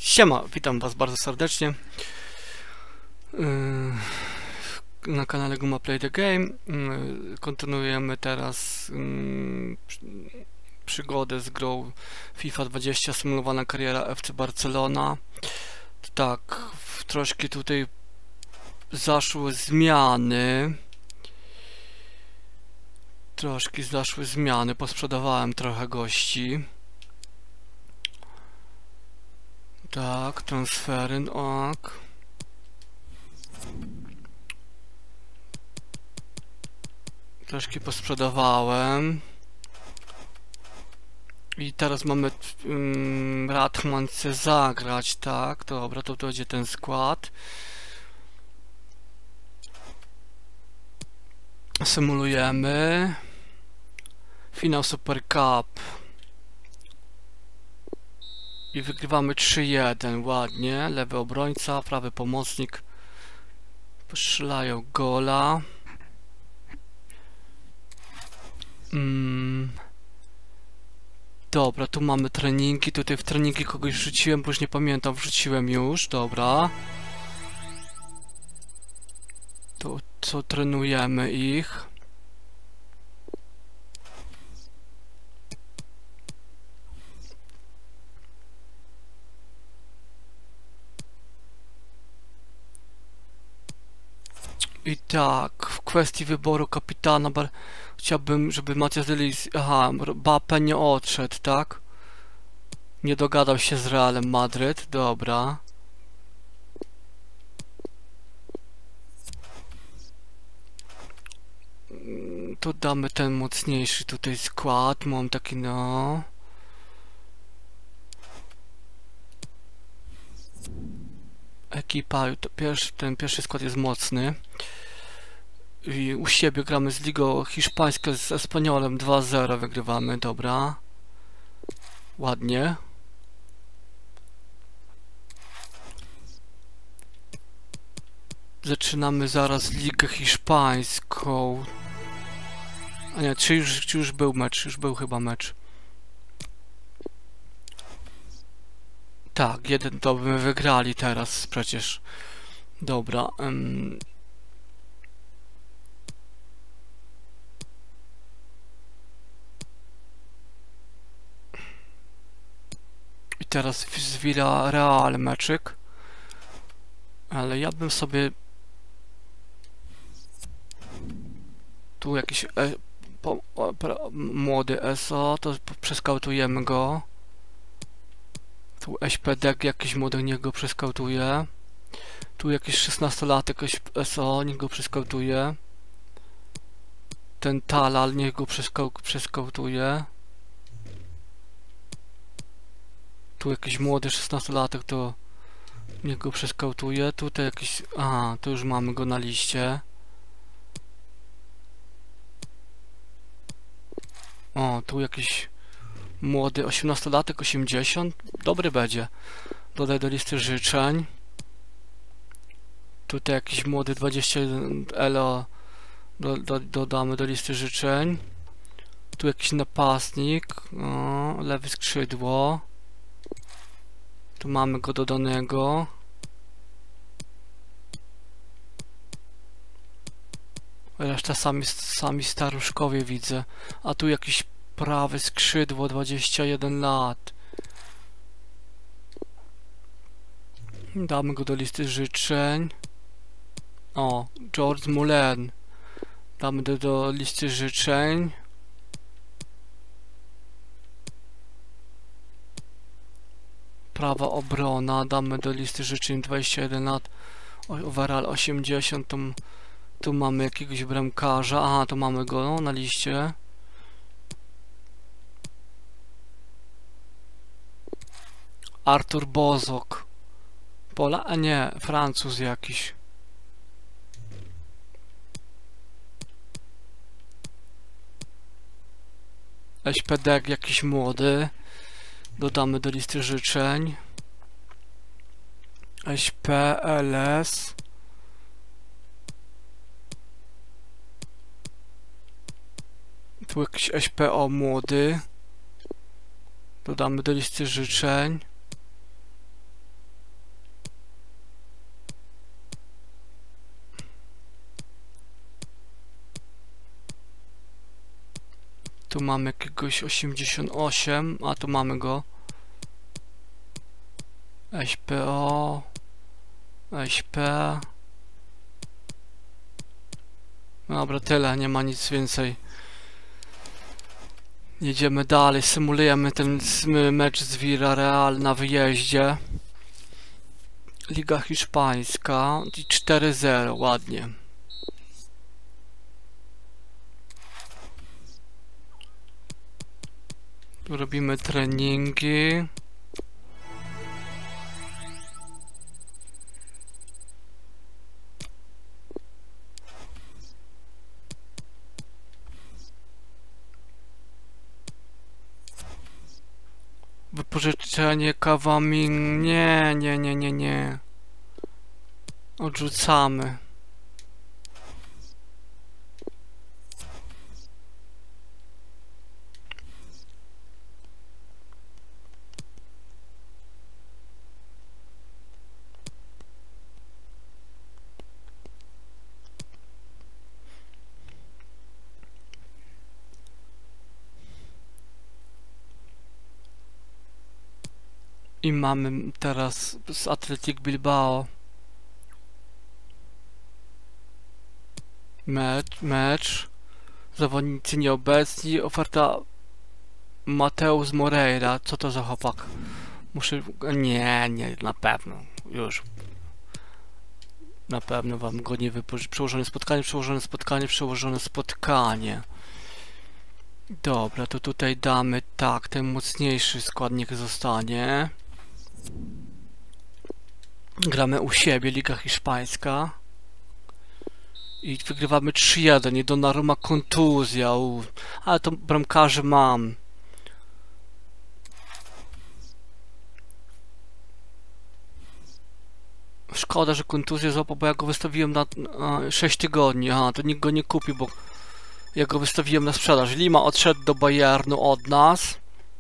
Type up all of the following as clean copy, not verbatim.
Siema, witam was bardzo serdecznie na kanale Guma Play the Game. Kontynuujemy teraz przygodę z grą FIFA 20 symulowana kariera FC Barcelona. Tak, troszkę tutaj zaszły zmiany. Posprzedawałem trochę gości. Tak, transfery, tak. Troszkę posprzedawałem. I teraz mamy Radman chce zagrać, tak, dobra, to będzie ten skład. Symulujemy. Finał Super Cup. I wygrywamy 3-1, ładnie. Lewy obrońca, prawy pomocnik. Strzelają gola. Dobra, tu mamy treningi. Tutaj w treningi kogoś wrzuciłem, bo już nie pamiętam. Wrzuciłem już, dobra. To co trenujemy ich. I tak, w kwestii wyboru kapitana chciałbym, żeby Matias de Lis... Aha, Mbappé nie odszedł, tak? Nie dogadał się z Realem Madryt, dobra. Tu damy ten mocniejszy tutaj skład, mam taki no... Ekipa, ten pierwszy skład jest mocny. I u siebie gramy z Ligą Hiszpańską, z Espanyolem 2-0 wygrywamy, dobra. Ładnie. Zaczynamy zaraz Ligę Hiszpańską. A nie, czy już był mecz? Już był chyba mecz. Tak, jeden to by wygrali teraz przecież. Dobra. I teraz z Villarreal meczyk. Ale ja bym sobie... Tu jakiś młody SO, to przeskautujemy go. Tu SPD jakiś młody, niech go przeskautuje. Tu jakiś 16-latek SO, niech go przeskautuje. Ten Talal, niech go przeskautuje. Tu jakiś młody 16-latek, to niech go przeskautuje. Tutaj jakiś... Aha, to już mamy go na liście. O, tu jakiś młody 18-latek, 80. Dobry będzie. Dodaj do listy życzeń. Tutaj jakiś młody 21 elo. Dodamy do listy życzeń. Tu jakiś napastnik. O, lewy skrzydło. Tu mamy go dodanego. Reszta sami staruszkowie widzę. A tu jakiś prawe skrzydło, 21 lat. Damy go do listy życzeń. O, George Moulin. Damy do listy życzeń. Prawa obrona. Damy do listy życzeń 21 lat. Overall 80. Tu mamy jakiegoś bramkarza. Aha, tu mamy go no, na liście. Artur Bozok. Pola? A nie, Francuz jakiś. SPD jakiś młody. Dodamy do listy życzeń. SPLS. Tu jakiś SPO młody. Dodamy do listy życzeń. Tu mamy jakiegoś 88, a tu mamy go. SPO. SP. Dobra, tyle, nie ma nic więcej. Jedziemy dalej, symulujemy ten mecz z Villarreal na wyjeździe. Liga Hiszpańska i 4-0, ładnie. Tu robimy treningi. Wypożyczenie kawami. Nie. Odrzucamy. I mamy teraz z Athletic Bilbao mecz. Zawodnicy nieobecni. Oferta Mateus Moreira. Co to za chłopak? Muszę... Nie, na pewno. Już. Na pewno wam go nie wypożyczy. Przełożone spotkanie. Dobra, to tutaj damy tak, ten mocniejszy składnik zostanie. Gramy u siebie, Liga Hiszpańska. I wygrywamy 3-1, i Donnarumma kontuzja. Ale to bramkarzy mam. Szkoda, że kontuzję złapał, bo ja go wystawiłem na 6 tygodni. Aha, to nikt go nie kupi, bo ja go wystawiłem na sprzedaż. Lima odszedł do Bayernu od nas.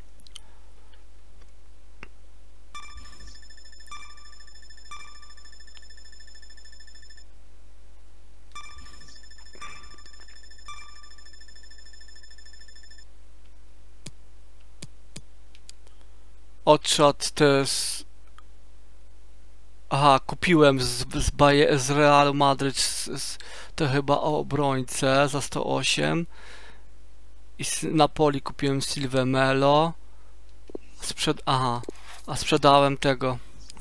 Odszedł też... Aha, kupiłem z Realu Madryt to chyba obrońcę za 108 i z Napoli kupiłem Silvę Melo. Sprzedałem tego.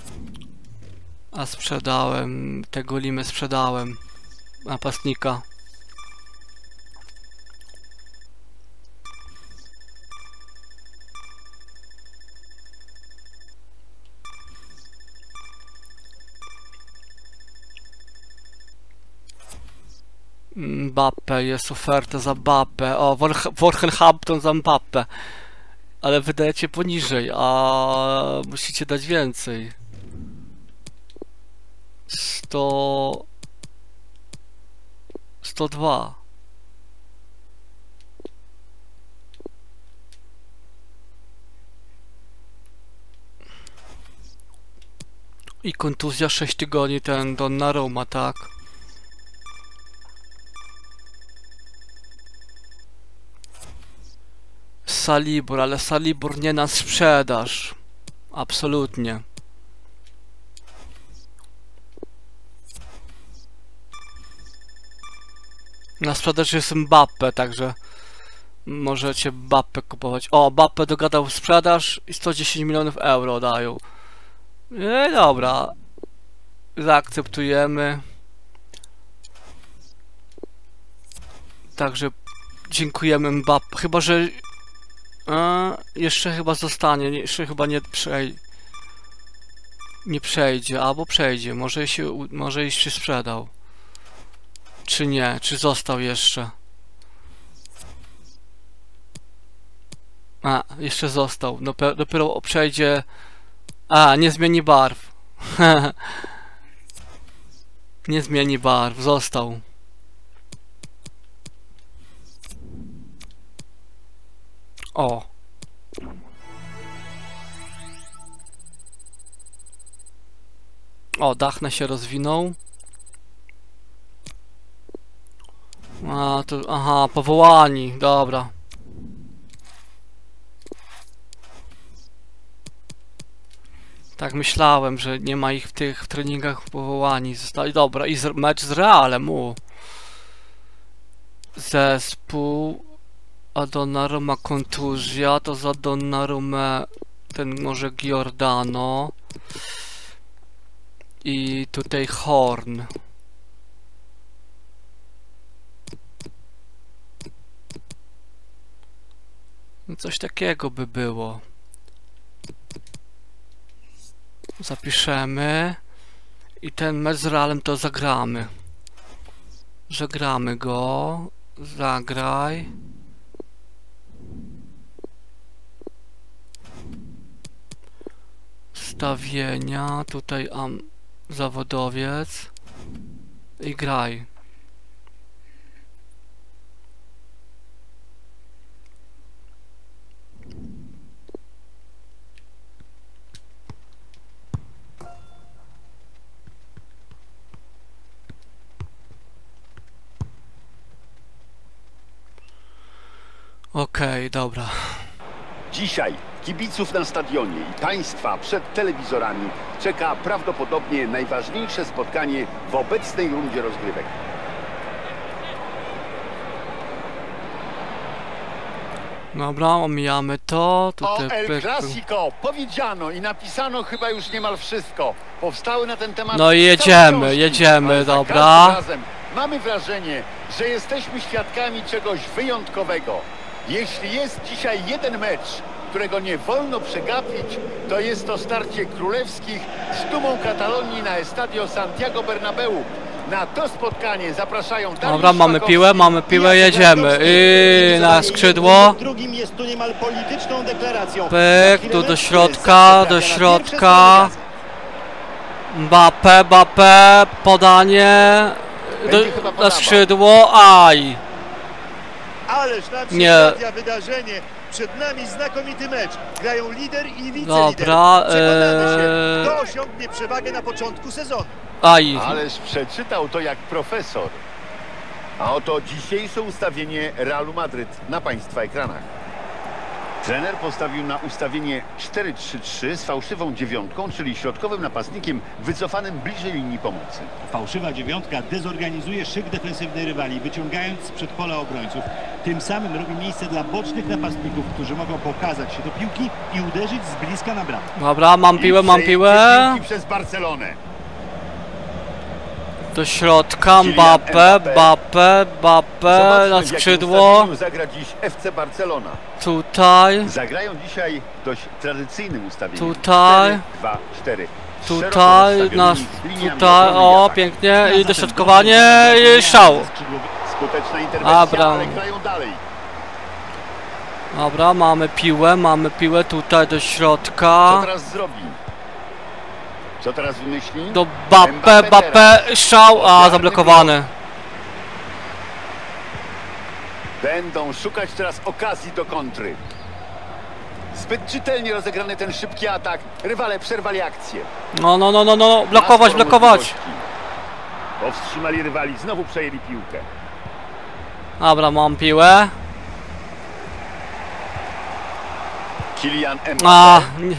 Sprzedałem tego Limę, sprzedałem napastnika. Mbappé, jest oferta za Mbappé. O, Wolverhampton za Mbappé. Ale wydajecie poniżej, a musicie dać więcej. 102. I kontuzja 6 tygodni, ten Donnarumma, tak? Salibur, ale Salibur nie na sprzedaż. Absolutnie. Na sprzedaż jest Mbappé, także możecie Mbappé kupować. O, Mbappé dogadał sprzedaż i 110 milionów euro dają. Dobra. Zaakceptujemy. Także dziękujemy Mbappé. Chyba, że jeszcze chyba zostanie. Jeszcze chyba nie przejdzie. Albo przejdzie. Może się sprzedał. Czy nie? Czy został jeszcze? Jeszcze został. Dopiero przejdzie. Nie zmieni barw. Nie zmieni barw. Został. O. O, Dachna się rozwinął. Aha, powołani. Dobra. Tak myślałem, że nie ma ich w tych treningach powołani. Zostali, dobra, i mecz z Realem, Zespół, a Donnarumma kontuzja, to za Donnarummę ten może Giordano. I tutaj Horn. No coś takiego by było. Zapiszemy. I ten mecz z Realem to zagramy. Zagramy go. Zagraj. Stawienia. Tutaj zawodowiec. I graj. Okej, dobra. Dzisiaj kibiców na stadionie i państwa przed telewizorami czeka prawdopodobnie najważniejsze spotkanie w obecnej rundzie rozgrywek. Dobra, omijamy to. O Tutaj El pyk. Clasico powiedziano i napisano chyba już niemal wszystko. Powstały na ten temat No i jedziemy, ale za dobra. każdym razem mamy wrażenie, że jesteśmy świadkami czegoś wyjątkowego. Jeśli jest dzisiaj jeden mecz, którego nie wolno przegapić, to jest to starcie królewskich z dumą Katalonii na Estadio Santiago Bernabeu. Na to spotkanie zapraszają Dobra, mamy piłę, jedziemy. I na skrzydło. Drugim jest tu niemal polityczną deklaracją. Pyk, tu do środka. Mbappé, podanie. Na skrzydło, aj. Ależ nam się Nie. trafia wydarzenie. Przed nami znakomity mecz. Grają lider i wicelider. Dobra, Przekonamy się, kto osiągnie przewagę na początku sezonu. Aj. Ależ przeczytał to jak profesor. A oto dzisiejsze ustawienie Realu Madryt na państwa ekranach. Trener postawił na ustawienie 4-3-3 z fałszywą dziewiątką, czyli środkowym napastnikiem wycofanym bliżej linii pomocy. Fałszywa dziewiątka dezorganizuje szyk defensywny rywali, wyciągając sprzed pola obrońców. Tym samym robi miejsce dla bocznych napastników, którzy mogą pokazać się do piłki i uderzyć z bliska na bramę. Dobra, mam piłę. Piłki przez Barcelonę. Do środka, Mbappé, na Zobaczmy, w jakim skrzydło. ustawieniu zagra dziś FC Barcelona. Tutaj, Zagrają dzisiaj dość tradycyjnym ustawieniu. Tutaj. 4-2-4. tutaj, o, pięknie. I dośrodkowanie, i szał. Skuteczna interwencja, Dobra. ale grają dalej. Dobra, mamy piłę tutaj do Co środka. teraz zrobi? Co teraz wymyśli? Do Mbappé, szał, a zablokowany. Będą szukać teraz okazji do kontry. Zbyt czytelnie rozegrany ten szybki atak. Rywale przerwali akcję. No, blokować. Powstrzymali rywali, znowu przejęli piłkę. Dobra, mam piłę. Kylian A, Mbappé, nie.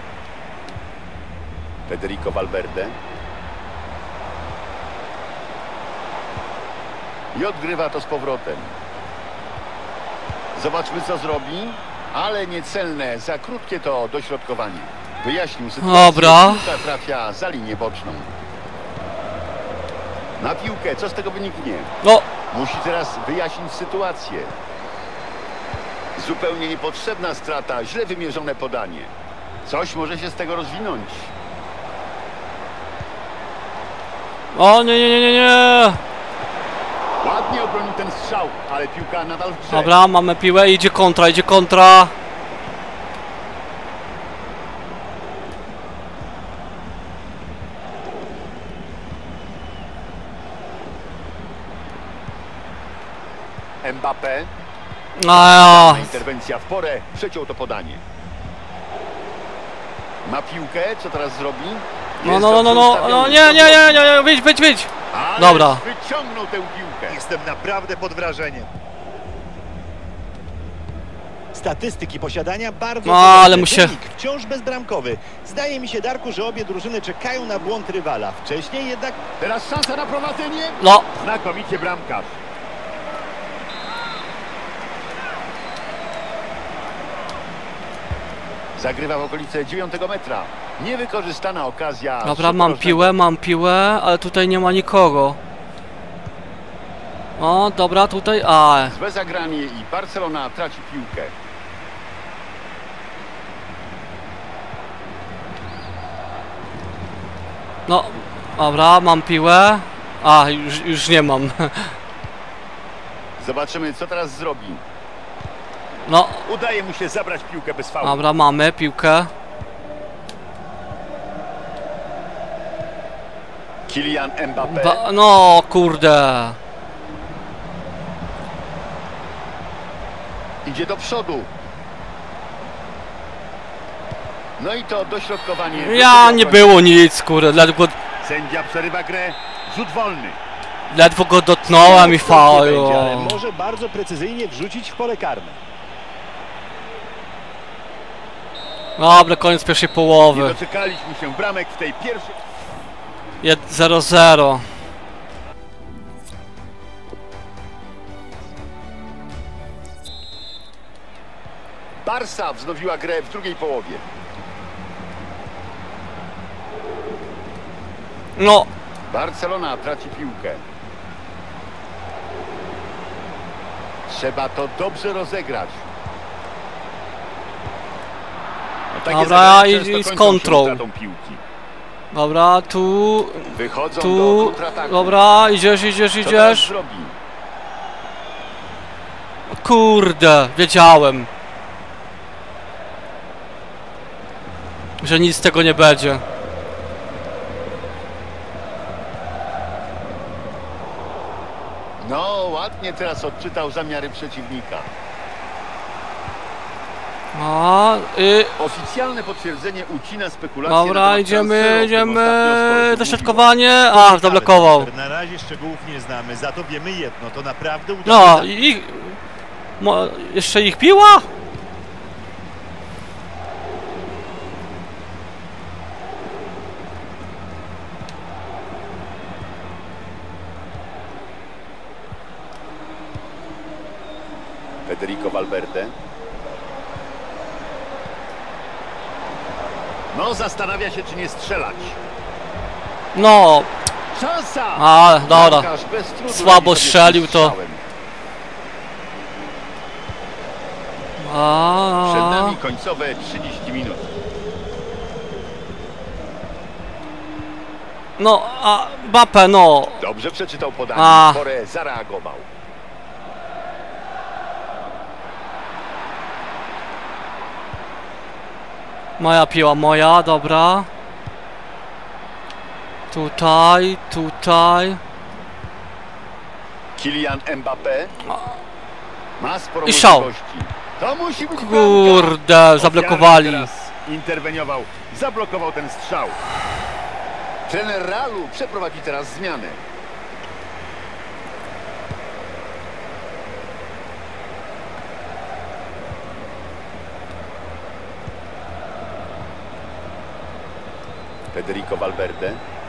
Federico Valverde. I odgrywa to z powrotem. Zobaczmy, co zrobi. Ale niecelne, za krótkie to dośrodkowanie. Wyjaśnił sytuację. Dobra. Piłka trafia za linię boczną. Na piłkę, co z tego wyniknie? No, Musi teraz wyjaśnić sytuację. Zupełnie niepotrzebna strata, źle wymierzone podanie. Coś może się z tego rozwinąć. o nie. Ładnie obronił ten strzał, ale piłka nadal w grze. Dobra, mamy piłę, idzie kontra. Mbappé. A, Interwencja w porę, przeciął to podanie. Ma piłkę, co teraz zrobi? Jest dobrze ustawiony. nie, wyjdź. Ależ Dobra. wyciągnął tę piłkę. Jestem naprawdę pod wrażeniem. Statystyki posiadania bardzo No, podobne. ale mu się- Wynik wciąż bezbramkowy. Zdaje mi się, Darku, że obie drużyny czekają na błąd rywala. Wcześniej jednak Teraz szansa na prowadzenie. No, Znakomicie bramkarz. Zagrywa w okolice 9 metra. Niewykorzystana okazja. dobra, mam piłę, ale tutaj nie ma nikogo. O, dobra, tutaj, Złe zagranie i Barcelona traci piłkę. no, dobra, mam piłę. Już nie mam. Zobaczymy, co teraz zrobi. No, Udaje mu się zabrać piłkę bez faulu. dobra, mamy piłkę. Kylian Mbappé. No, kurde. Idzie do przodu. No i to dośrodkowanie. Ja nie było nic, kurde, Sędzia przerywa grę. Rzut wolny. ledwo go dotknąłem i będzie, ale faul. może bardzo precyzyjnie wrzucić w pole karne. Dobra, koniec pierwszej Nie połowy. doczekaliśmy się bramek w tej pierwszej. 0-0. Barsa wznowiła grę w drugiej połowie. No, Barcelona traci piłkę. Trzeba to dobrze rozegrać. No, takie Dobra, zagrania i często z kończą się kontrą. utratą piłki. dobra, tu, Wychodzą do tu, kontrataku. dobra, idziesz, Co teraz idziesz. zrobi? Kurde, wiedziałem, że nic z tego nie będzie. No, ładnie teraz odczytał zamiary przeciwnika. Oficjalne potwierdzenie ucina spekulacje. na Dobra, temat idziemy, transferu, o którym ostatnio sporo się mówiło. dośrodkowanie. Zablokował. Na razie szczegółów nie znamy, za to wiemy jedno, to naprawdę udało No, się. jeszcze ich piła? Federico Valverde. No, zastanawia się, czy nie strzelać. No, Szansa! dobra. Bramkarz bez trudu Słabo radzi sobie z strzelił to. strzałem. Przed nami końcowe 30 minut. No, Mbappé, no. Dobrze przeczytał podanie, porę zareagował. Moja piła, moja, dobra. Tutaj. Kylian Mbappé ma sporo I szał. możliwości. To musi być Kurde, bramka. zablokowali. Ofiarny teraz interweniował, zablokował ten strzał. Trener Realu przeprowadzi teraz zmianę. Federico Valverde.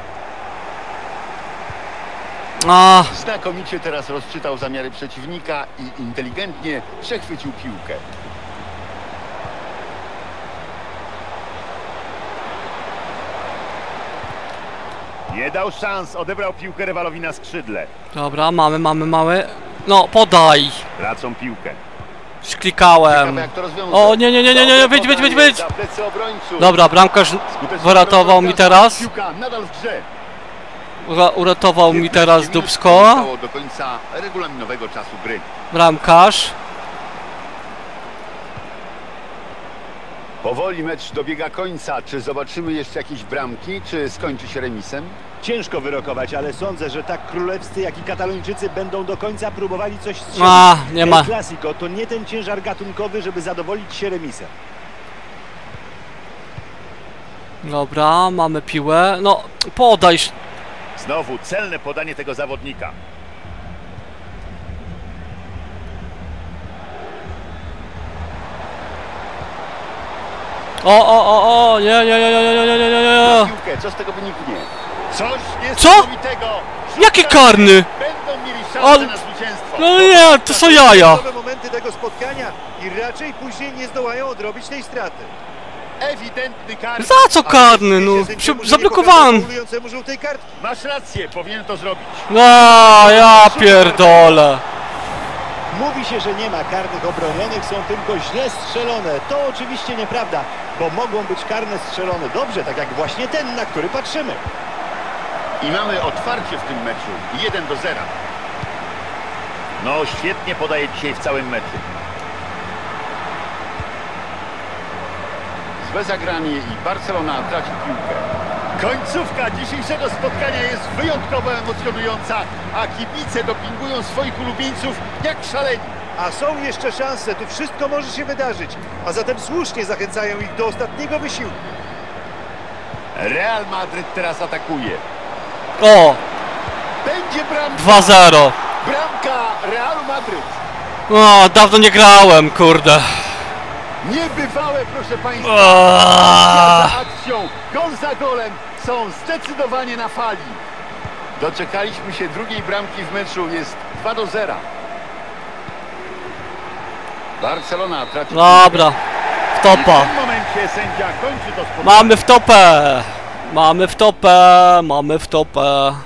Znakomicie teraz rozczytał zamiary przeciwnika i inteligentnie przechwycił piłkę. Nie dał szans, odebrał piłkę rywalowi na skrzydle. Dobra, mamy. No, podaj. Tracą piłkę. Klikałem. Ciekawe, jak to rozwiązać. O, nie, wyjdź. Za plecy obrońców. Dobra, bramkarz Skuteczna uratował mi teraz. Piłka nadal w grze. Uratował mi 15 teraz minut Dubsko. zostało do końca regulaminowego czasu gry. Bramkarz. Powoli mecz dobiega końca. Czy zobaczymy jeszcze jakieś bramki, czy skończy się remisem? Ciężko wyrokować, ale sądzę, że tak królewscy, jak i Katalończycy będą do końca próbowali coś strzelić. Nie ma. El Clasico to nie ten ciężar gatunkowy, żeby zadowolić się remisem. Dobra, mamy piłę. No, podaj. Znowu celne podanie tego zawodnika. O, nie, nie, nie, nie, nie, nie, nie, nie, nie. Na piłkę, co z tego wyniknie? Coś Co? niesamowitego. Jaki Rzutka karny? Będą mieli szansę On- na zwycięstwo. No nie, to są jaja. Nowe momenty tego spotkania i raczej później nie zdołają odrobić tej straty. Ewidentny karny. Za co karny, no? Zablokowałem. Faulującemu żółtej kartki. Masz rację, powinien to zrobić. No, ja pierdolę. Mówi się, że nie ma karnych obronionych, są tylko źle strzelone. To oczywiście nieprawda, bo mogą być karne strzelone dobrze, tak jak właśnie ten, na który patrzymy. I mamy otwarcie w tym meczu. 1-0. No, świetnie podaje dzisiaj w całym meczu. Złe zagranie i Barcelona traci piłkę. Końcówka dzisiejszego spotkania jest wyjątkowo emocjonująca, a kibice dopingują swoich ulubieńców jak szaleni. A są jeszcze szanse, tu wszystko może się wydarzyć, a zatem słusznie zachęcają ich do ostatniego wysiłku. Real Madryt teraz atakuje. O, Będzie bramka. 2-0. Bramka Realu Madryt. O, dawno nie grałem, kurde. Niebywałe, proszę Państwa. Aaaa. Za akcją, gol za golem są zdecydowanie na fali. Doczekaliśmy się drugiej bramki w meczu, jest 2-0. Barcelona traci. Dobra, w I w topa. tym momencie sędzia kończy to spotkanie. Mamy w topę. Mamy w topę. Mamy w topę.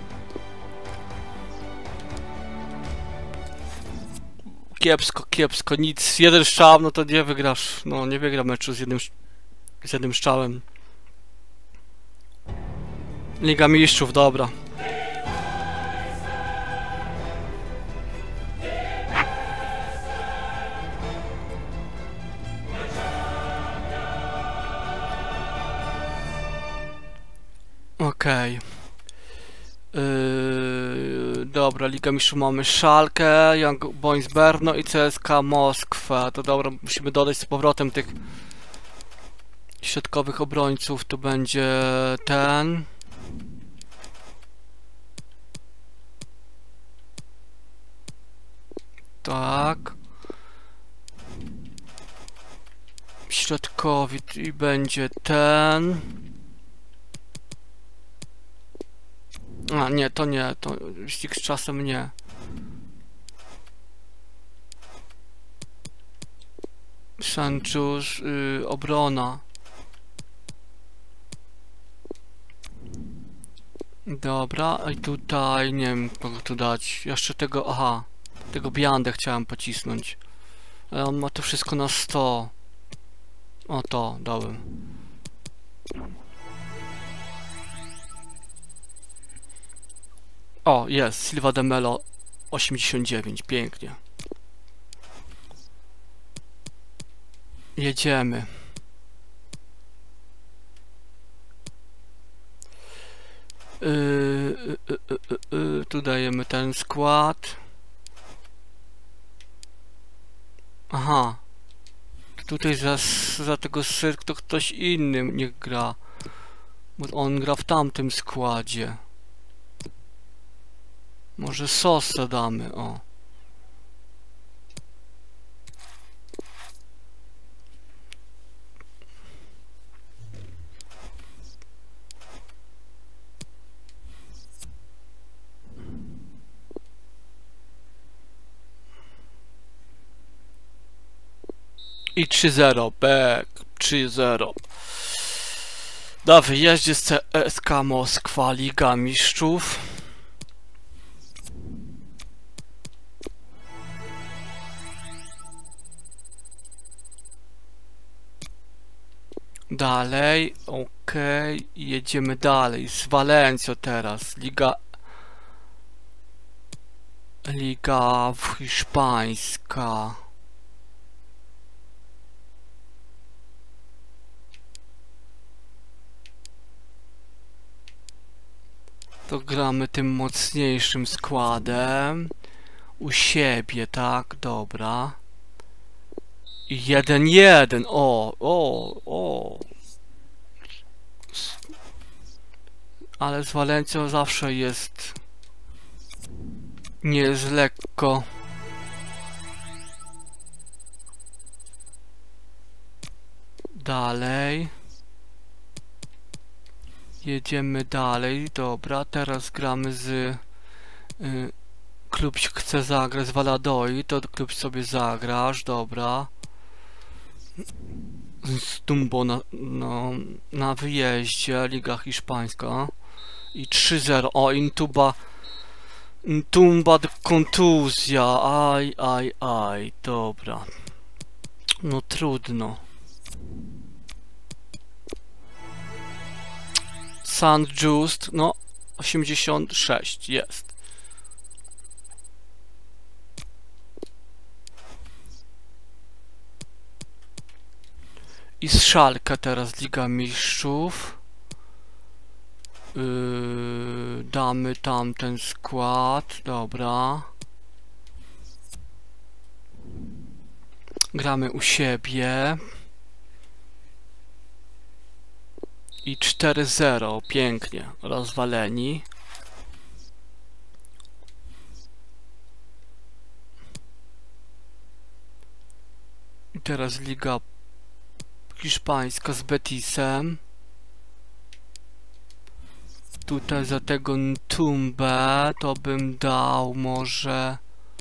Kiepsko, kiepsko, nic. Jeden strzał, no to nie wygrasz. No, nie wygra meczu z jednym strzałem. Liga Mistrzów, dobra. Okej. Dobra, Liga Mistrzów mamy Schalke, Young Boys Brno i CSKA Moskwa. To dobra, musimy dodać z powrotem tych środkowych obrońców. To będzie ten. Tak. Środkowi i będzie ten. A nie, to wyścig z czasem nie. Sanchez, obrona. Dobra, i tutaj nie wiem kogo tu dać. Jeszcze tego, aha, tego Biandę chciałem pocisnąć. Ale on ma to wszystko na 100. O, to dałem. O, jest, Silva de Melo 89, pięknie. Jedziemy. Tu dajemy ten skład. Aha. Tutaj za tego Syrk to ktoś inny niech gra. Bo on gra w tamtym składzie. Może Sosa damy, o. I 3-0, back, 3-0. Na wyjeździe z CSKA Moskwa, Liga Mistrzów. Dalej, okej, jedziemy dalej z Walencją teraz, Liga hiszpańska. To gramy tym mocniejszym składem u siebie, tak, dobra. 1-1, o. Ale z Walencją zawsze jest nie jest lekko. dalej. Jedziemy dalej, dobra, teraz gramy z... klub chce zagrać z Valladolid, to klub sobie zagrasz, dobra. Z Dumbo na wyjeździe, Liga Hiszpańska. I 3-0, o Intumba kontuzja, aj, dobra. No trudno. San Just, no 86 jest. I z Schalke teraz Liga Mistrzów. Damy tam ten skład, dobra. Gramy u siebie. I 4-0, pięknie, rozwaleni. I teraz Liga Hiszpańska z Betisem. Tutaj za tego Ntumbę to bym dał może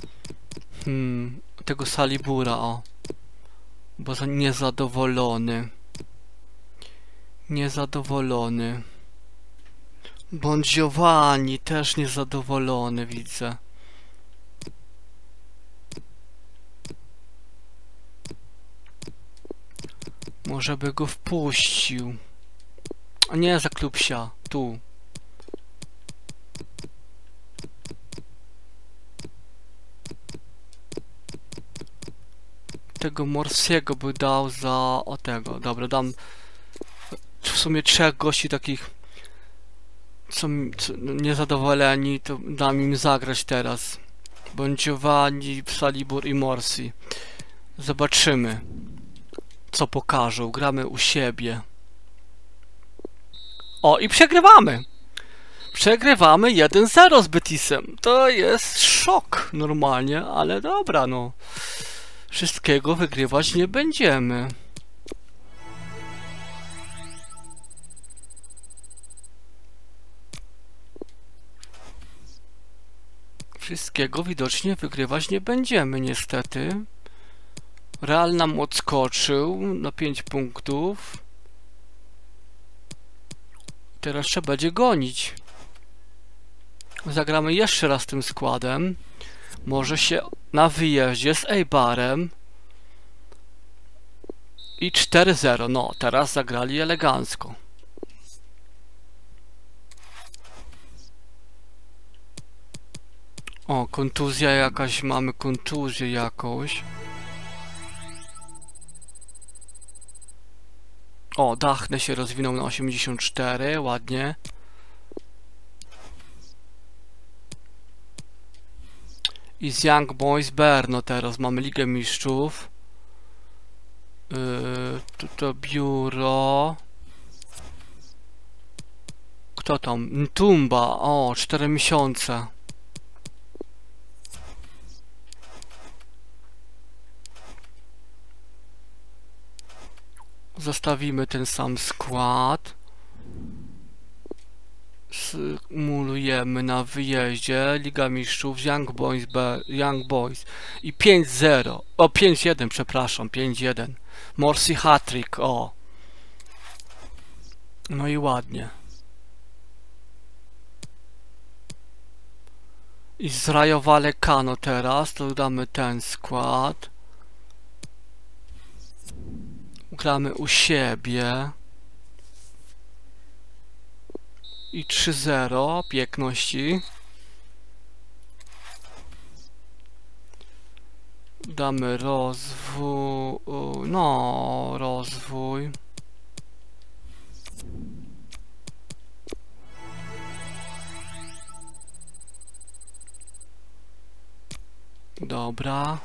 tego Salibura, o. Bo niezadowolony. Niezadowolony. Bon Giovanni też niezadowolony, widzę. Może by go wpuścił. A nie, za klubsia. Tu. Tego Morsiego by dał za... o tego. Dobra, dam... w sumie 3 gości takich... co niezadowoleni, to dam im zagrać teraz. Bon Giovanni, Salibur i Morsi. Zobaczymy, co pokażą. Gramy u siebie. O, i przegrywamy! Przegrywamy 1-0 z Betisem. To jest szok normalnie, ale dobra, no. Wszystkiego wygrywać nie będziemy. Wszystkiego widocznie wygrywać nie będziemy, niestety. Real nam odskoczył na 5 punktów. Teraz trzeba będzie gonić. Zagramy jeszcze raz tym składem. Może się na wyjeździe z Eibarem. I 4-0. No, teraz zagrali elegancko. O, kontuzja jakaś, mamy kontuzję jakąś. O, Dachne się rozwinął na 84, ładnie. I z Young Boys Berno teraz mamy Ligę Mistrzów. To biuro. Kto tam? Ntumba, o, 4 miesiące. Zostawimy ten sam skład. Symulujemy na wyjeździe. Liga Mistrzów, Young Boys i 5-0. O, 5-1, przepraszam, 5-1. Morsi hat-trick, o. No i ładnie. I z Rayo Vallecano teraz, to damy ten skład. Gramy u siebie. I 3-0, piękności. Damy rozwój, no rozwój. Dobra.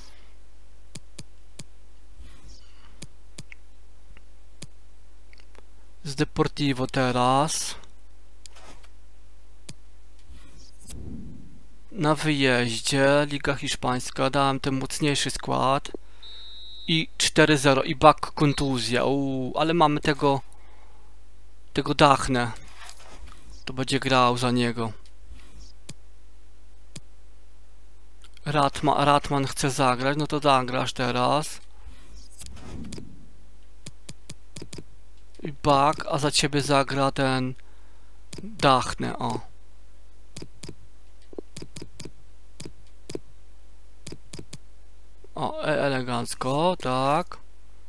Z Deportivo teraz. Na wyjeździe, Liga Hiszpańska, dałem ten mocniejszy skład. I 4-0 i back kontuzja. Ale mamy tego Dachnę. To będzie grał za niego. Ratman chce zagrać, no to zagrasz teraz. I back, a za ciebie zagra ten Dachnę, o. O, elegancko, tak.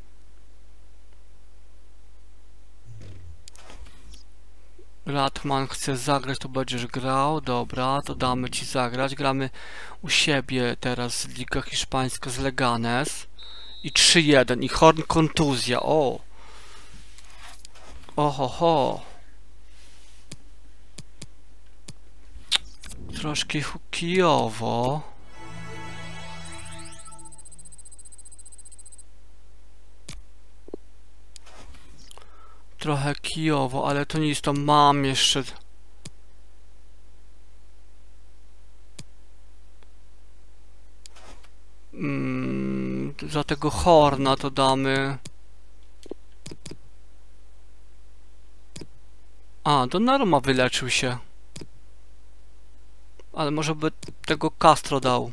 Ratman chce zagrać, to będziesz grał. Dobra, to damy ci zagrać. Gramy u siebie teraz Liga Hiszpańska z Leganes. I 3-1. I Horn kontuzja. O! Ohoho. Troszkę kijowo. Trochę kijowo, ale to nic, to mam jeszcze. Za tego Horna to damy. A, Donnarumma wyleczył się. Ale może by tego Castro dał.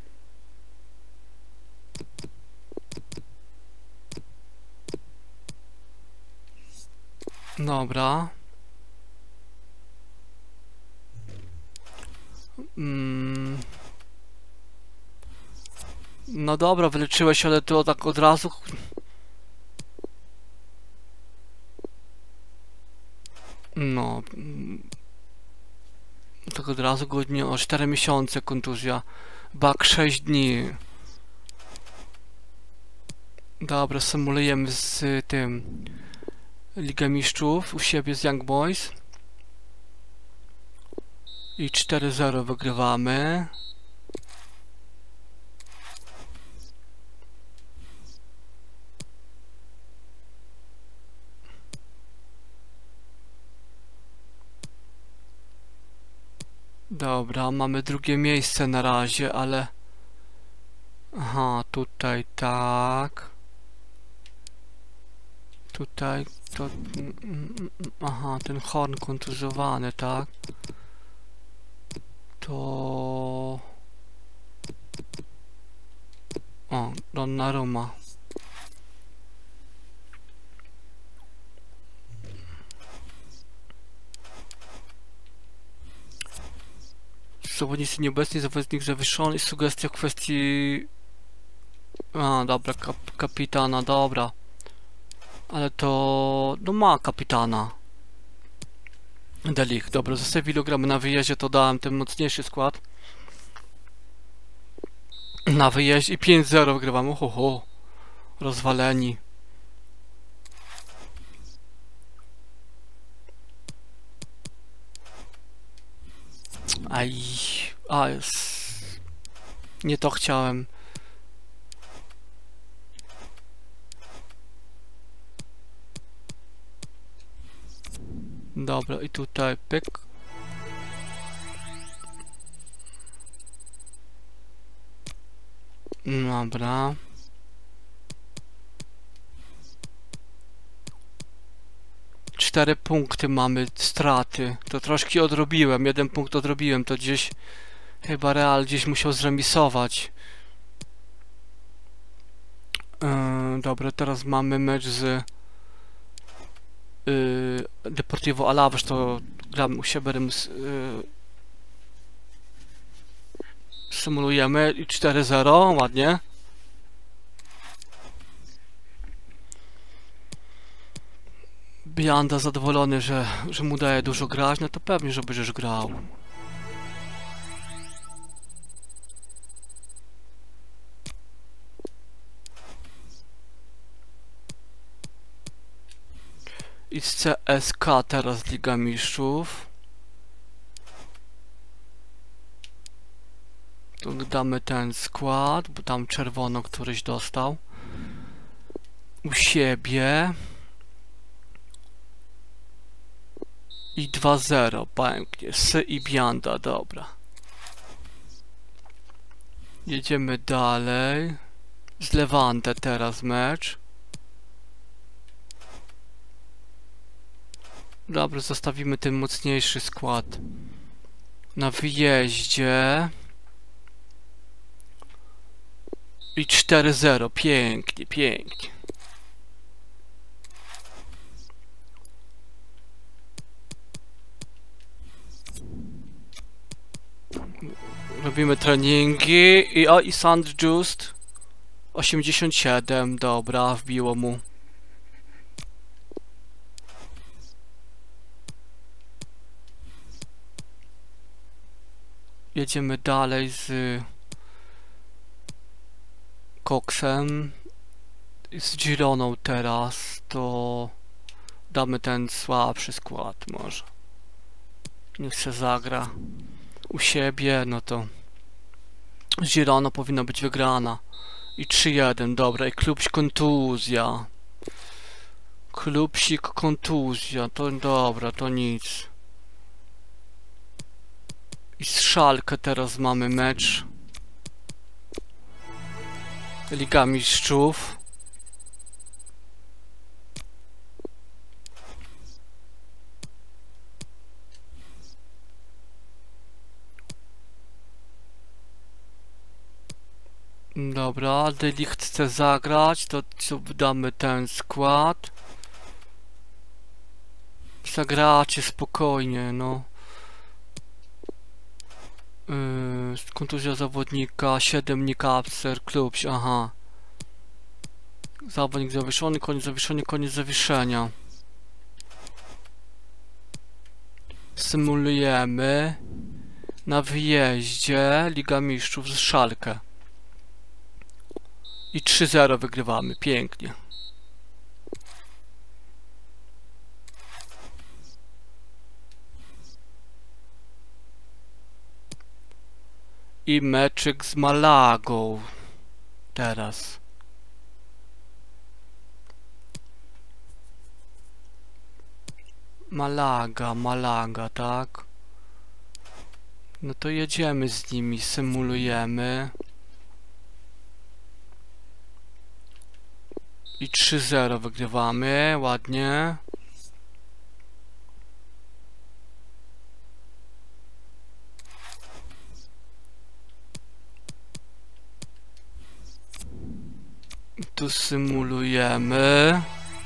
Dobra. No dobra, wyleczyłeś, ale to tak od razu. No. Tak od razu go nie, o 4 miesiące kontuzja. Back 6 dni. Dobra, symulujemy z tym Ligę Mistrzów u siebie z Young Boys. I 4-0 wygrywamy. Dobra, mamy drugie miejsce na razie, ale... Aha, tutaj tak. Tutaj to... Aha, ten Horn kontuzowany, tak? To... O, Donnarumma. Zawodnicy nieobecni, zawodnik zawieszony i sugestia w kwestii... A, dobra, kapitana, dobra. Ale to... No ma kapitana. De Ligt, dobra, ze Sewillą gramy na wyjeździe, to dałem ten mocniejszy skład. Na wyjeździe i 5-0 wygrywamy, ohoho. Rozwaleni. Aj, a jest. Nie to chciałem. Dobra, i tutaj pyk. Dobra. Cztery punkty mamy straty. To troszkę odrobiłem. 1 punkt odrobiłem. To gdzieś chyba Real gdzieś musiał zremisować. Dobra, teraz mamy mecz z Deportivo Alavés, to gramy u siebie, symulujemy i 4-0, ładnie. Bianda zadowolony, że mu daje dużo grać, no to pewnie, że będziesz grał. I z CSK teraz Liga Mistrzów. Tu damy ten skład, bo tam czerwono któryś dostał. U siebie. I 2-0, pięknie. I Bianda, dobra. Jedziemy dalej. Z Levante teraz mecz. Dobra, zostawimy ten mocniejszy skład na wyjeździe. I 4-0. Pięknie, pięknie. Robimy treningi i Sand Just 87, dobra, wbiło mu. Jedziemy dalej z Coxem, z Gironą teraz, to damy ten słabszy skład może. Niech se zagra u siebie, no to Girona powinna być wygrana. I 3-1, dobra, i klubś kontuzja. Klubsik kontuzja, to dobra, to nic. I z Schalke teraz mamy mecz. Liga Mistrzów. Dobra, De Ligt chce zagrać, to damy ten skład. Zagracie spokojnie, no. Kontuzja zawodnika, 7 Nikapser, klubś, aha. Zawodnik zawieszony, koniec zawieszenia. Symulujemy na wyjeździe Liga Mistrzów z Schalke. I 3-0 wygrywamy, pięknie. I meczyk z Malagą teraz. Malaga, tak? No to jedziemy z nimi, symulujemy. I 3-0 wygrywamy, ładnie. Tu symulujemy.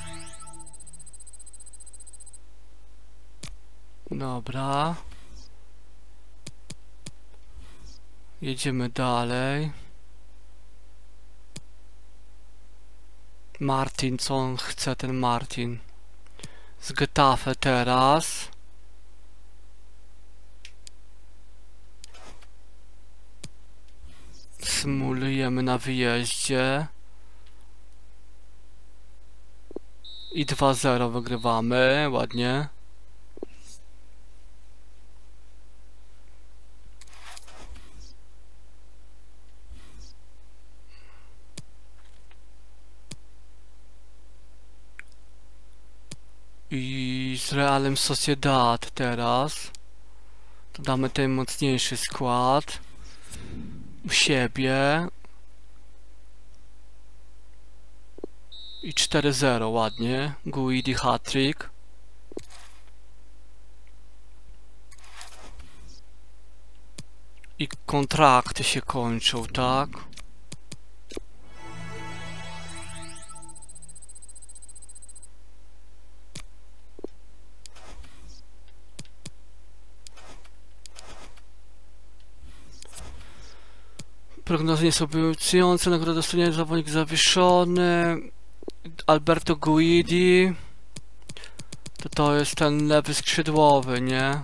Dobra. Jedziemy dalej. Martin, co on chce, ten Martin? Z Getafe teraz. Symulujemy na wyjeździe. I 2-0 wygrywamy, ładnie. I z Realem Sociedad teraz. To damy ten mocniejszy skład. U siebie. I 4-0, ładnie. Guidi hat-trick. I kontrakty się kończą, tak? Prognozy nie są obiecujące, nagroda dostanie zawodnik zawieszony. Alberto Guidi. To jest ten lewy skrzydłowy, nie?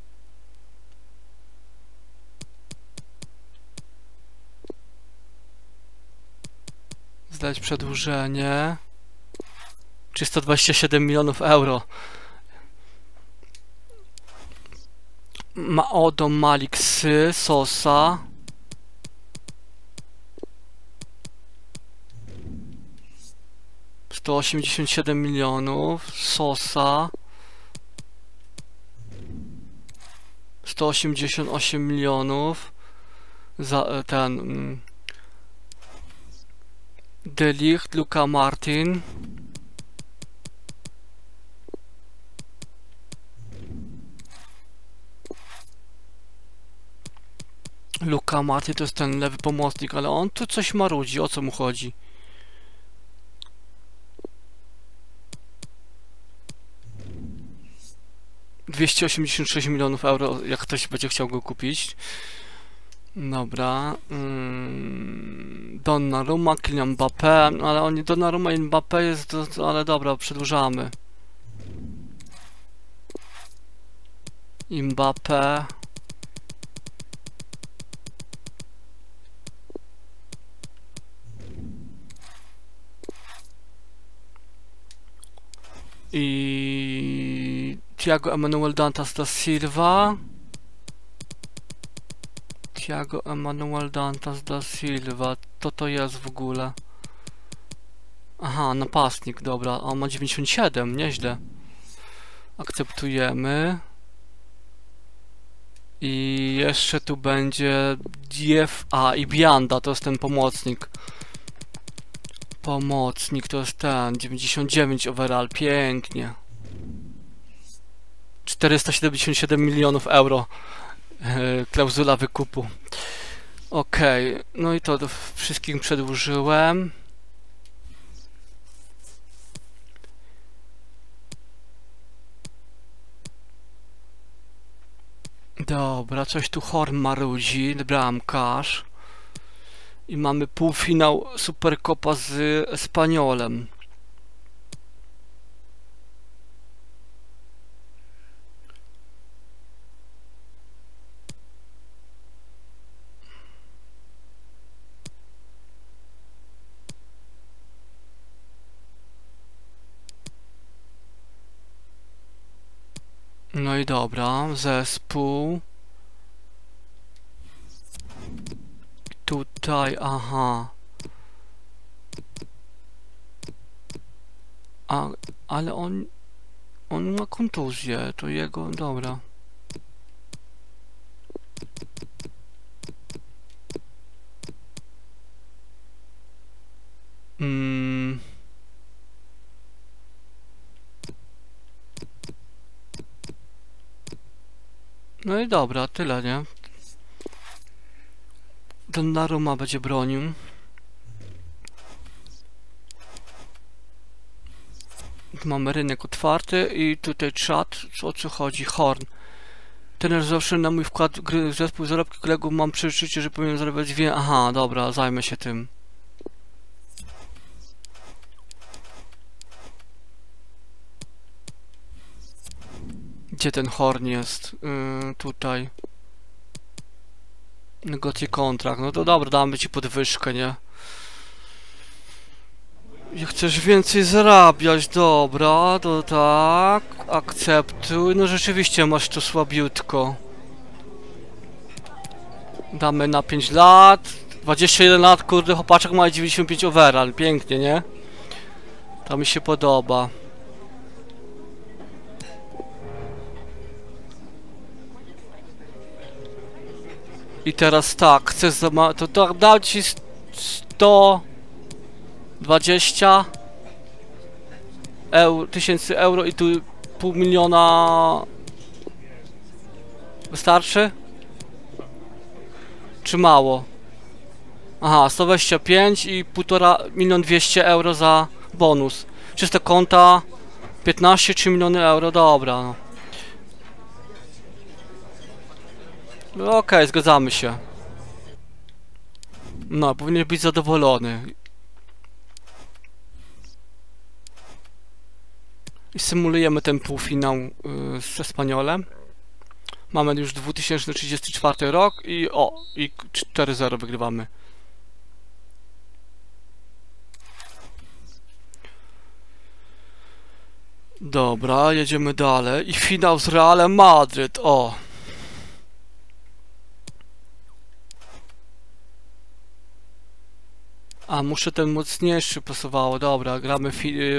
Zdać przedłużenie. 327 milionów euro. Maodo Malik Sy, Sosa. To 87 milionów, Sosa 188 milionów za ten De Ligt, Luka Martin. Luka Martin to jest ten lewy pomocnik, ale on tu coś marudzi, o co mu chodzi? €286 milionów, jak ktoś będzie chciał go kupić. Dobra. Donnarumma, Kylian Mbappé, ale oni Donnarumma i Mbappé jest, ale dobra, przedłużamy. Mbappé. I Thiago Emanuel Dantas da Silva. Thiago Emanuel Dantas da Silva. To jest w ogóle? Aha, napastnik, dobra. A on ma 97, nieźle. Akceptujemy. I jeszcze tu będzie i Bianda, to jest ten pomocnik. Pomocnik to jest ten, 99 overall, pięknie. 477 milionów euro. Klauzula wykupu. Okej, no i to wszystkim przedłużyłem. Dobra, coś tu Horn marudzi, bramkarz. I mamy półfinał Supercopa z Espanyolem. No i dobra, zespół. Tutaj, aha. Ale on ma kontuzję, to jego, dobra. No i dobra, tyle, nie? Donnarumma będzie bronił. Mamy rynek otwarty i tutaj czat, o co chodzi? Horn. Trener zawsze na mój wkład gry zespół zarobki kolegów mam przeczucie, że powinien zarabiać aha, dobra, zajmę się tym. Gdzie ten Horn jest? Tutaj. Negocje kontrakt. No to dobra, damy ci podwyżkę, nie? I chcesz więcej zarabiać, dobra, to tak. Akceptuj. No rzeczywiście masz to słabiutko. Damy na 5 lat. 21 lat, kurde, chłopaczek ma 95 overall. Pięknie, nie? To mi się podoba. I teraz tak, chcesz to dał ci 120 tysięcy euro i tu pół miliona wystarczy? Czy mało? Aha, 125 i 1,5 milion 200 euro za bonus. Czyste konta 15, 3 miliony euro, dobra. No. No okej, zgadzamy się. No, powinien być zadowolony. I symulujemy ten półfinał z Espanyolem. Mamy już 2034 rok i 4-0 wygrywamy. Dobra, jedziemy dalej. I finał z Realem Madryt, o! A, muszę ten mocniejszy pasowało, dobra, gramy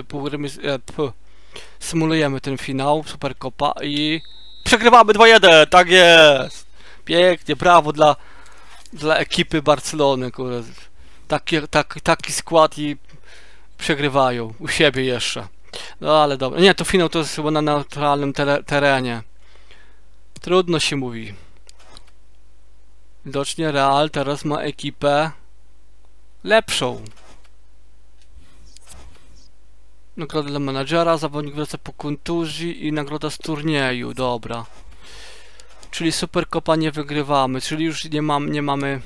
symulujemy ten finał Supercopa i przegrywamy 2-1, tak jest! Pięknie, brawo dla ekipy Barcelony, kurde. taki skład i przegrywają u siebie jeszcze. No ale dobra. Nie, to finał to jest chyba na neutralnym terenie. Trudno się mówi. Widocznie Real teraz ma ekipę lepszą. Nagroda dla menadżera, zawodnik wraca po kontuzji i nagroda z turnieju, dobra. Czyli Supercopa nie wygrywamy, czyli już nie mamy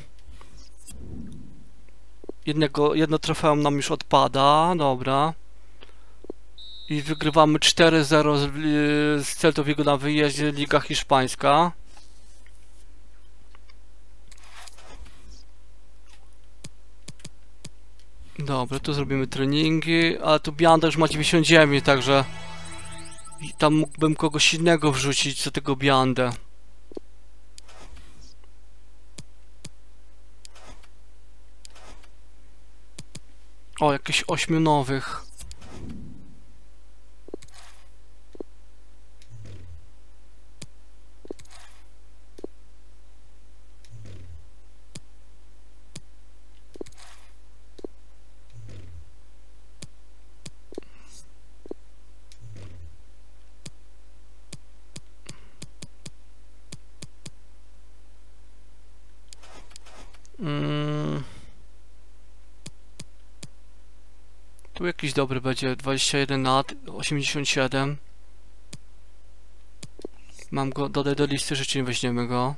jedno trofeum nam już odpada, dobra. I wygrywamy 4-0 z Celta Vigo na wyjeździe, Liga Hiszpańska. Dobra, tu zrobimy treningi, ale tu Bianda już ma 99, także tam mógłbym kogoś innego wrzucić do tego Biandę. O, jakieś 8 nowych. Tu jakiś dobry będzie, 21 lat, 87. Mam go, dodaj do listy życzeń, weźmiemy go.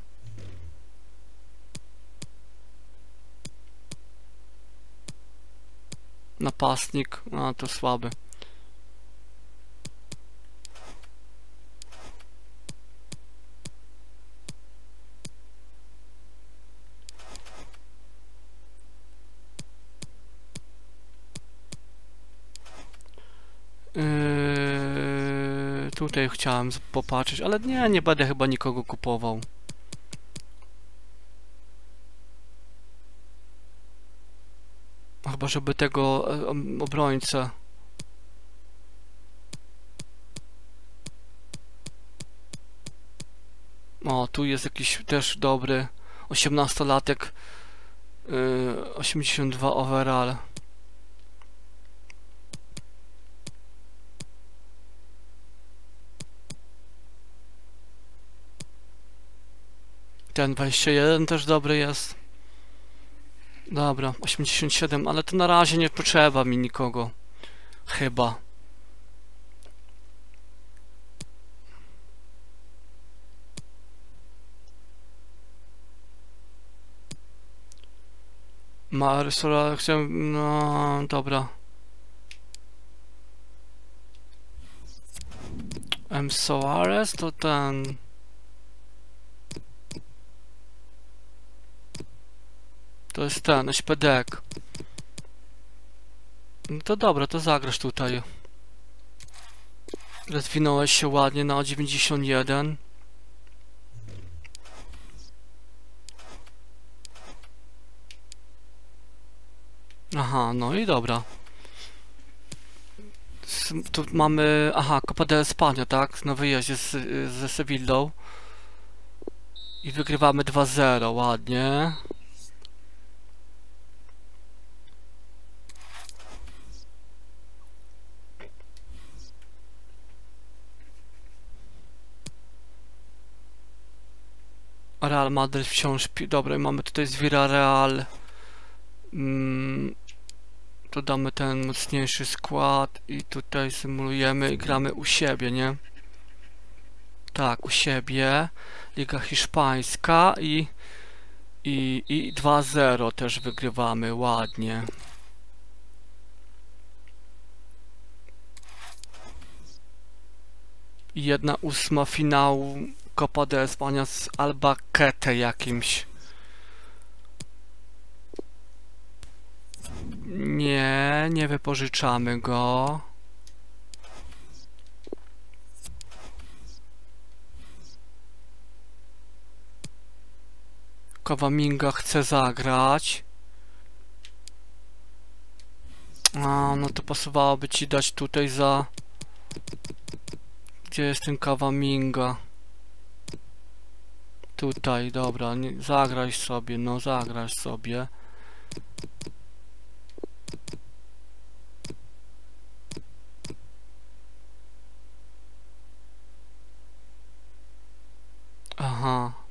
Napastnik, a to słaby. Tutaj chciałem popatrzeć, ale nie będę chyba nikogo kupował. Chyba żeby tego obrońcę. O, tu jest jakiś też dobry 18-latek, 82 overall. Ten 21 też dobry jest. Dobra, 87, ale to na razie nie potrzeba mi nikogo. Chyba. Marysola, chciałem... No, dobra. M. Soares to ten... To jest ten, SPD-ek. No to dobra, to zagrasz tutaj. Rozwinąłeś się ładnie na 91. Aha, no i dobra. Tu mamy... Aha, Copa de España, tak? Na wyjeździe ze Sevillą. I wygrywamy 2-0, ładnie. Real Madrid wciąż... Dobra, mamy tutaj z Villarreal. Tu damy ten mocniejszy skład i tutaj symulujemy i gramy u siebie, nie? Tak, u siebie. Liga Hiszpańska i 2-0 też wygrywamy, ładnie. I 1/8 finału Copa de España z Albacete jakimś. Nie wypożyczamy go. Cavaminga chce zagrać. A, no to pasowałoby ci dać tutaj za... Gdzie jest ten Cavaminga? Tutaj, dobra, zagraj sobie, no zagraj sobie.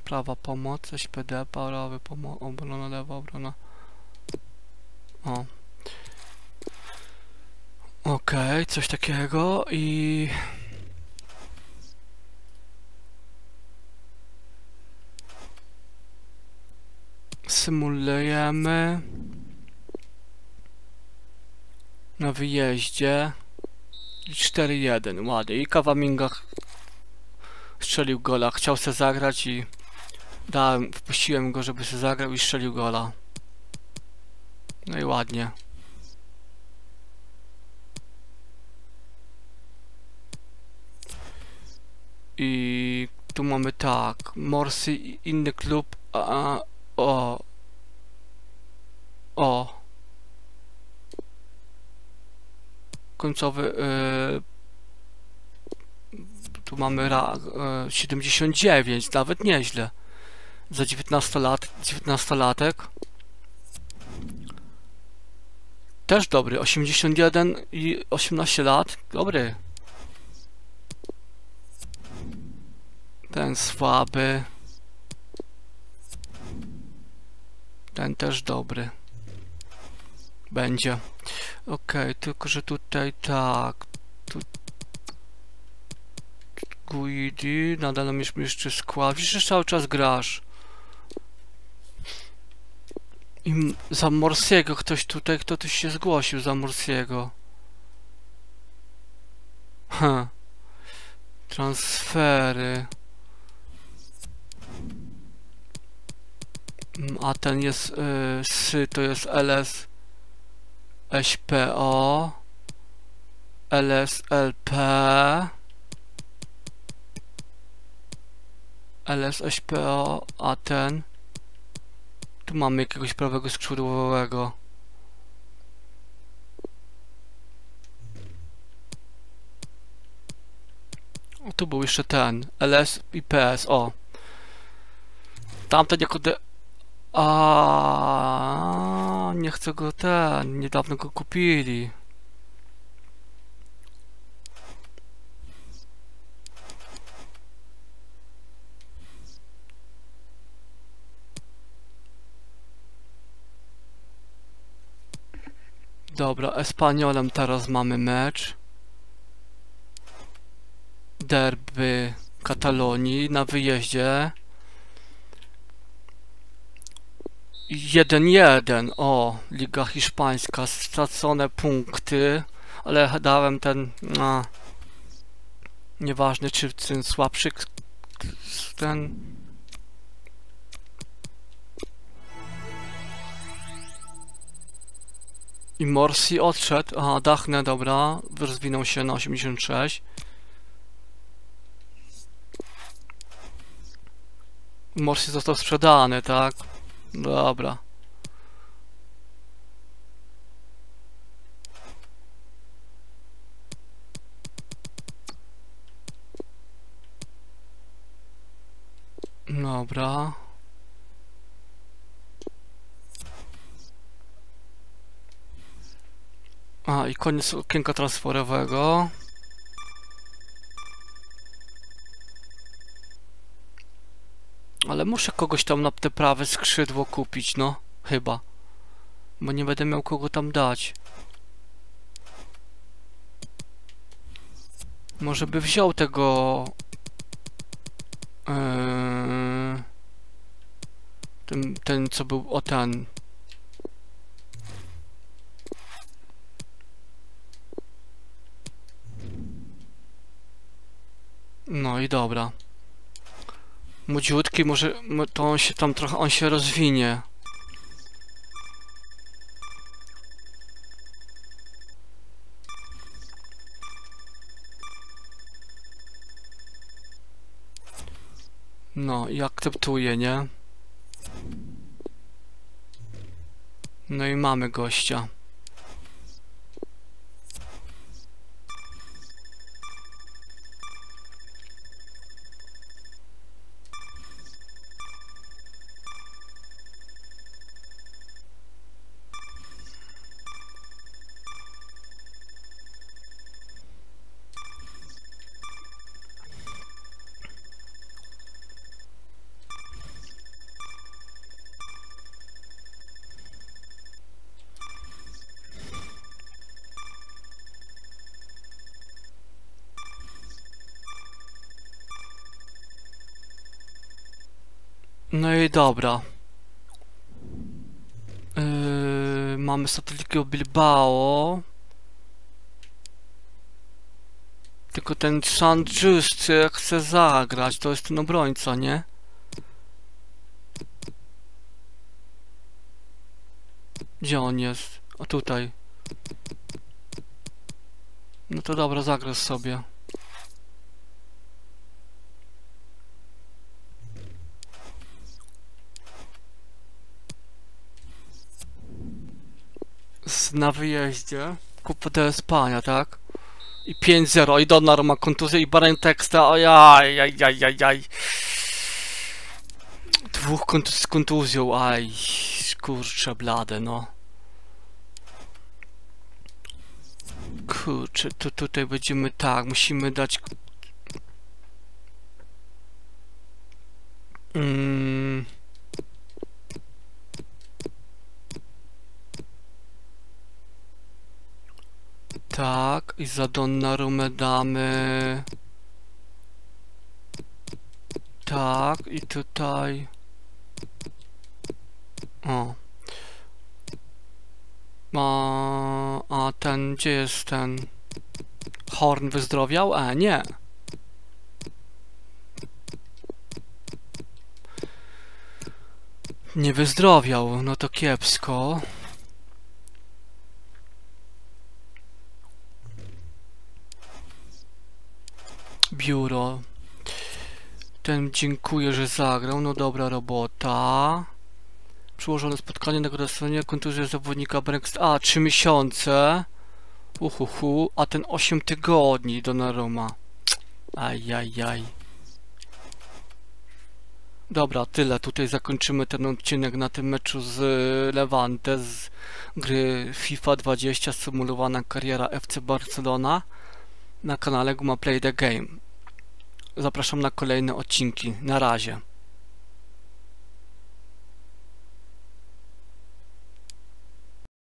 prawa pomoc, SPD, prawy pomoc, obrona, lewa obrona. O. Okej, coś takiego i... Symulujemy na wyjeździe 4-1, ładnie. I Kamavinga strzelił gola, chciał se zagrać i wpuściłem go, żeby se zagrał i strzelił gola. No i ładnie. I tu mamy tak, Morsy, inny klub, końcowy, tu mamy 79, nawet nieźle. Za 19-latek. Też dobry, 81 i 18 lat, dobry. Ten słaby. Ten też dobry. Będzie. Okej, tylko że tutaj tak. Tu Guidi, nadal nam jeszcze skład. Widzisz, że cały czas grasz. I za Morsiego ktoś tutaj, kto tu się zgłosił za Morsiego. Transfery. A ten jest to jest LS SPO LSLP LSSPO, a ten tu mamy jakiegoś prawego skrzydłowego. O, tu był jeszcze ten LS i PS, o. Tamten jako nie chcę go niedawno go kupili. Dobra, Espaniolem teraz mamy mecz. Derby Katalonii na wyjeździe. 1-1, o, Liga Hiszpańska, stracone punkty, ale dałem ten, nieważne czy ten słabszy, ten... I Morsi odszedł, aha, Dachne, dobra, rozwinął się na 86. Morsi został sprzedany, tak? Dobra. Dobra. A, i koniec okienka transferowego. Ale muszę kogoś tam na te prawe skrzydło kupić, no. Chyba. Bo nie będę miał kogo tam dać. Może by wziął tego... ten co był... O, ten... No i dobra. Młodziutki, może to on się tam trochę, on się rozwinie. No i akceptuje, nie? No i mamy gościa. No i dobra. Mamy Athletic Bilbao. Tylko ten Saint-Just chce zagrać, to jest ten obrońca, nie? Gdzie on jest? A tutaj. No to dobra, zagrasz sobie. Na wyjeździe. Kupa do Espania, tak? I 5-0. I Donnarumma ma kontuzję i Barań Teksta. Ojaj. Dwóch z kontuzją. Aj, kurczę blade, no. Kurczę, to tutaj będziemy tak. Musimy dać... Tak, i za Donnarummę damy... Tak, i tutaj... O. A ten, gdzie jest ten... Horn wyzdrowiał? Nie. Nie wyzdrowiał, no to kiepsko. Biuro. Ten dziękuję, że zagrał. No dobra robota. Przyłożone spotkanie na głosowanie. Kontuzja zawodnika Brexit. 3 miesiące. A ten 8 tygodni Donnarumma. Ajajaj. Dobra, tyle. Tutaj zakończymy ten odcinek na tym meczu z Levante z gry FIFA 20 symulowana kariera FC Barcelona na kanale Guma Play the Game. Zapraszam na kolejne odcinki. Na razie.